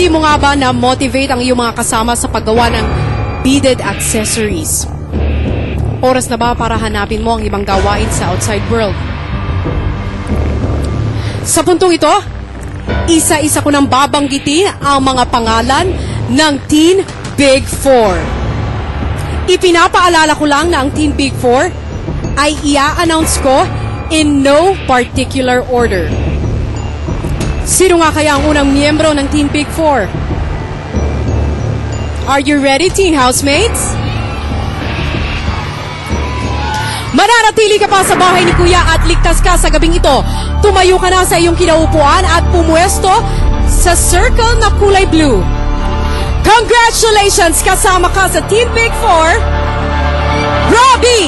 Di mo nga ba na-motivate ang iyong mga kasama sa paggawa ng beaded accessories? Oras na ba para hanapin mo ang ibang gawain sa outside world? Sa puntong ito, isa-isa ko nang babanggitin ang mga pangalan ng Teen Big Four. Ipinapaalala ko lang na ang Teen Big Four ay ia-announce ko in no particular order. Sino nga kaya ang unang miyembro ng Teen Big Four? Are you ready, teen housemates? Mananatili ka pa sa bahay ni Kuya at ligtas ka sa gabing ito. Tumayo ka na sa iyong kinaupuan at pumuesto sa circle na kulay blue. Congratulations! Kasama ka sa Teen Big Four, Robbie!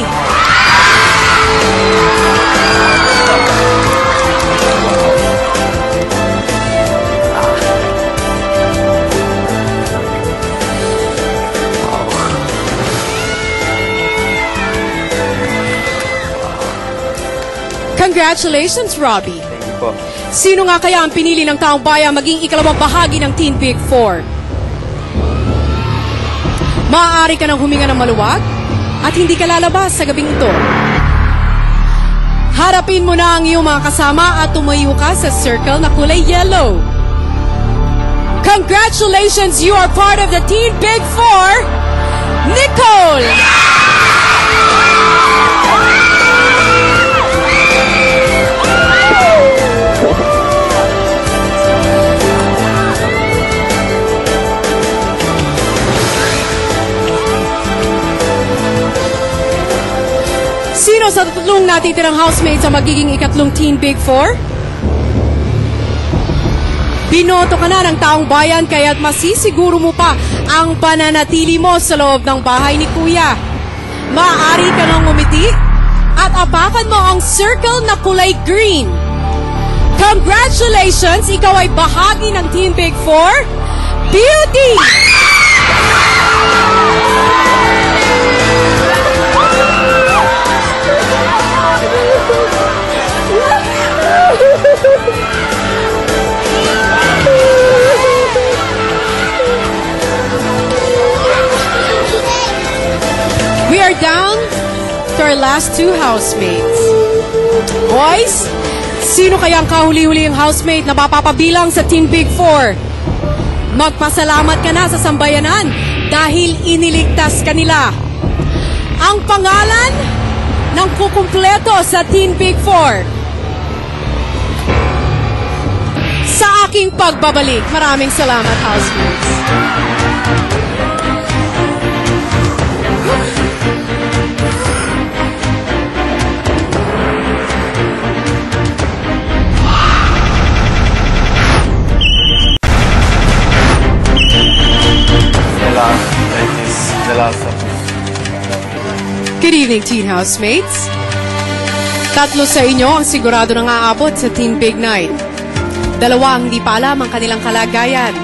Congratulations, Robbie. Thank you po. Sino nga kaya ang pinili ng taong bayan maging ikalawang bahagi ng Teen Big Four? Maaari ka nang huminga ng maluwag at hindi ka lalabas sa gabing ito. Harapin mo na ang iyong mga kasama at tumayo ka sa circle na kulay yellow. Congratulations, you are part of the Teen Big Four, Nicole! Sino sa tatlong natitirang housemates ang magiging ikatlong Teen Big Four? Binoto ka na ng taong bayan kaya't masisiguro mo pa ang pananatili mo sa loob ng bahay ni Kuya. Maaari ka nang umiti at apakan mo ang circle na kulay green. Congratulations! Ikaw ay bahagi ng Teen Big Four, Beauty! We are down to our last two housemates. Boys, sino kaya ang kahuli-huling housemate na mapapabilang sa Teen Big Four? Magpasalamat ka na sa sambayanan dahil iniligtas ka nila. Ang pangalan ng kukumpleto sa Teen Big Four. Sa aking pagbabalik, maraming salamat, housemates. Good evening, teen housemates. Tatlo sa inyo ang sigurado nang aabot sa Teen Big Night. Dalawa ang hindi pa alam ang kanilang kalagayan.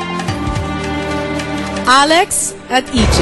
Alex at EJ.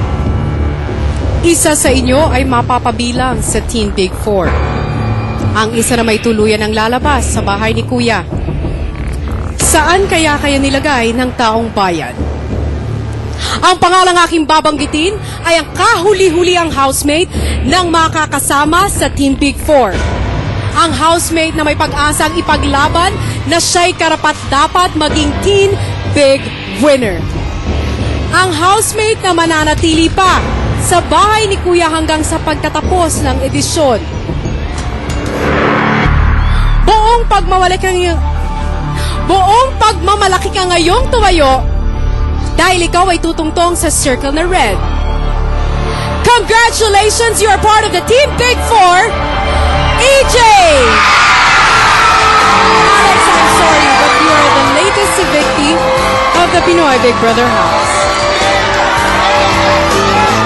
Isa sa inyo ay mapapabilang sa Teen Big Four. Ang isa na may tuluyan ang lalabas sa bahay ni Kuya. Saan kaya nilagay ng taong bayan? Ang pangalang aking babanggitin ay ang kahuli-huliang housemate ng makakasama sa Teen Big Four. Ang housemate na may pag-asang ipaglaban na siya'y karapat-dapat maging Teen Big Winner. Ang housemate na mananatili pa sa bahay ni Kuya hanggang sa pagtatapos ng edisyon. Buong pagmamalaki ka ngayong tumayo dahil ikaw ay tutungtong sa circle na red. Congratulations! You are part of the Teen Big Four, EJ! Alex, I'm sorry, but you are the latest evictee of the Pinoy Big Brother house.